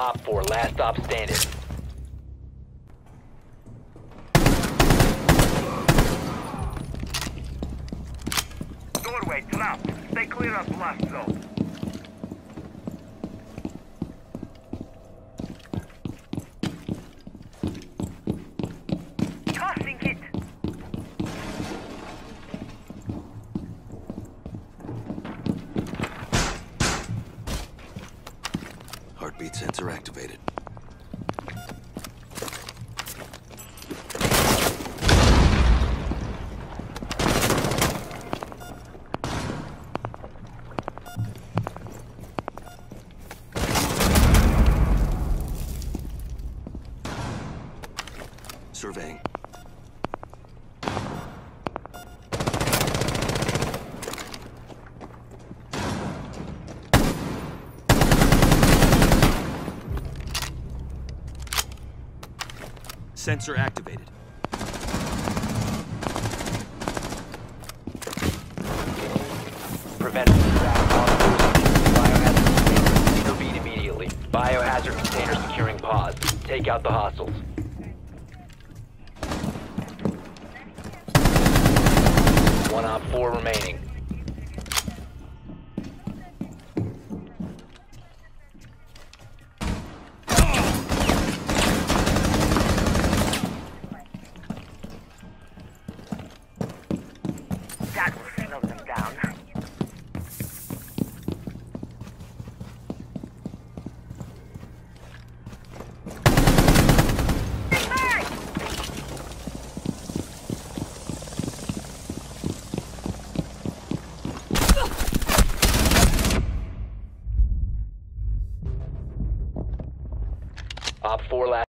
Op 4, last stop standing. Doorway, trap. Stay clear of blast zone. Tossing it. Heartbeat sensor activated. Surveying. Sensor activated. Prevent biohazard container. Intervene immediately. Biohazard container securing pause. Take out the hostiles. One Op 4 remaining. That will slow them down. Op 4 last.